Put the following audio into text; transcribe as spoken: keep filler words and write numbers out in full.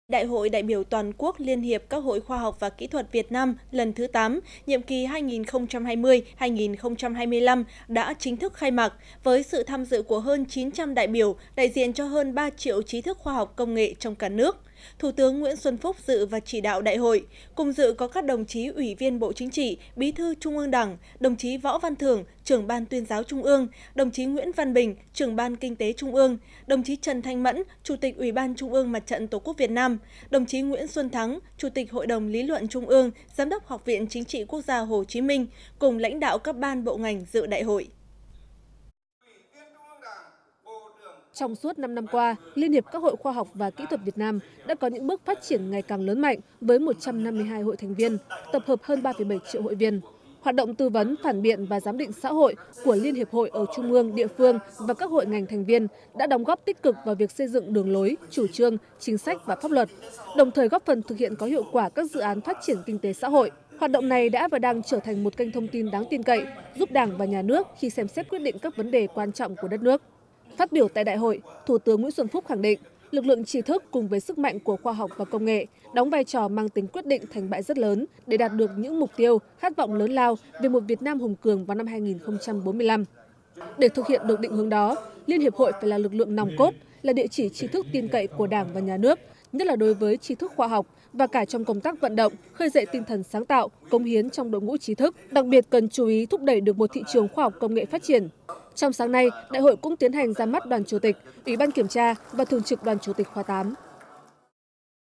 Đại hội đại biểu toàn quốc Liên hiệp các hội khoa học và kỹ thuật Việt Nam lần thứ tám, nhiệm kỳ hai nghìn không trăm hai mươi đến hai nghìn không trăm hai mươi lăm đã chính thức khai mạc với sự tham dự của hơn chín trăm đại biểu, đại diện cho hơn ba triệu trí thức khoa học công nghệ trong cả nước. Thủ tướng Nguyễn Xuân Phúc dự và chỉ đạo đại hội, cùng dự có các đồng chí Ủy viên Bộ Chính trị, Bí thư Trung ương Đảng, đồng chí Võ Văn Thưởng, trưởng Ban Tuyên giáo Trung ương, đồng chí Nguyễn Văn Bình, trưởng Ban Kinh tế Trung ương, đồng chí Trần Thanh Mẫn, Chủ tịch Ủy ban Trung ương Mặt trận Tổ quốc Việt Nam, đồng chí Nguyễn Xuân Thắng, Chủ tịch Hội đồng Lý luận Trung ương, Giám đốc Học viện Chính trị Quốc gia Hồ Chí Minh, cùng lãnh đạo các ban bộ ngành dự đại hội. Trong suốt năm năm qua, Liên hiệp các hội khoa học và kỹ thuật Việt Nam đã có những bước phát triển ngày càng lớn mạnh với một trăm năm mươi hai hội thành viên, tập hợp hơn ba phẩy bảy triệu hội viên. Hoạt động tư vấn, phản biện và giám định xã hội của Liên hiệp hội ở trung ương, địa phương và các hội ngành thành viên đã đóng góp tích cực vào việc xây dựng đường lối, chủ trương, chính sách và pháp luật, đồng thời góp phần thực hiện có hiệu quả các dự án phát triển kinh tế xã hội. Hoạt động này đã và đang trở thành một kênh thông tin đáng tin cậy, giúp Đảng và Nhà nước khi xem xét quyết định các vấn đề quan trọng của đất nước. Phát biểu tại đại hội, Thủ tướng Nguyễn Xuân Phúc khẳng định, lực lượng trí thức cùng với sức mạnh của khoa học và công nghệ đóng vai trò mang tính quyết định thành bại rất lớn để đạt được những mục tiêu, khát vọng lớn lao về một Việt Nam hùng cường vào năm hai nghìn không trăm bốn mươi lăm. Để thực hiện được định hướng đó, Liên hiệp hội phải là lực lượng nòng cốt, là địa chỉ trí thức tin cậy của Đảng và Nhà nước, nhất là đối với trí thức khoa học và cả trong công tác vận động, khơi dậy tinh thần sáng tạo, cống hiến trong đội ngũ trí thức. Đặc biệt cần chú ý thúc đẩy được một thị trường khoa học công nghệ phát triển. Trong sáng nay, đại hội cũng tiến hành ra mắt đoàn chủ tịch, Ủy ban kiểm tra và thường trực đoàn chủ tịch khóa tám.